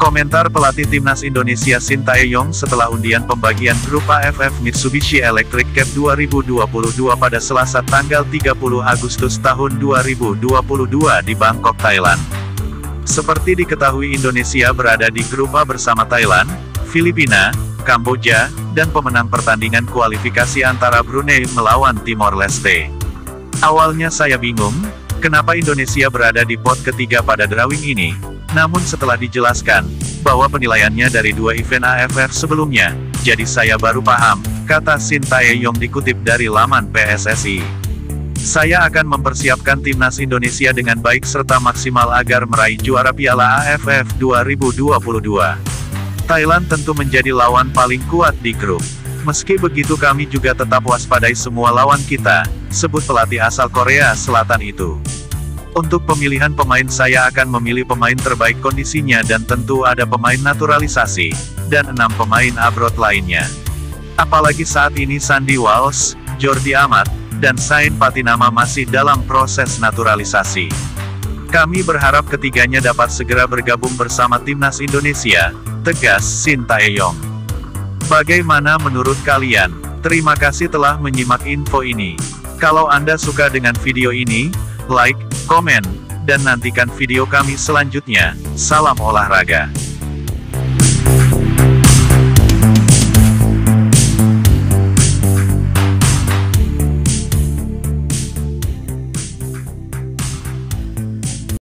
Komentar pelatih Timnas Indonesia Sintayong setelah undian pembagian grup AFF Mitsubishi Electric Cup 2022 pada Selasa tanggal 30 Agustus tahun 2022 di Bangkok, Thailand. Seperti diketahui, Indonesia berada di grup A bersama Thailand, Filipina, Kamboja, dan pemenang pertandingan kualifikasi antara Brunei melawan Timor Leste. Awalnya saya bingung, kenapa Indonesia berada di pot ketiga pada drawing ini. Namun setelah dijelaskan, bahwa penilaiannya dari 2 event AFF sebelumnya, jadi saya baru paham, kata Sintayong dikutip dari laman PSSI. Saya akan mempersiapkan Timnas Indonesia dengan baik serta maksimal agar meraih juara Piala AFF 2022. Thailand tentu menjadi lawan paling kuat di grup. Meski begitu kami juga tetap waspadai semua lawan kita, sebut pelatih asal Korea Selatan itu. Untuk pemilihan pemain saya akan memilih pemain terbaik kondisinya dan tentu ada pemain naturalisasi, dan 6 pemain abroad lainnya. Apalagi saat ini Sandy Walsh, Jordi Amat, dan Sain Patinama masih dalam proses naturalisasi. Kami berharap ketiganya dapat segera bergabung bersama Timnas Indonesia, tegas Sintayong. Bagaimana menurut kalian? Terima kasih telah menyimak info ini. Kalau Anda suka dengan video ini, like, komen, dan nantikan video kami selanjutnya. Salam olahraga.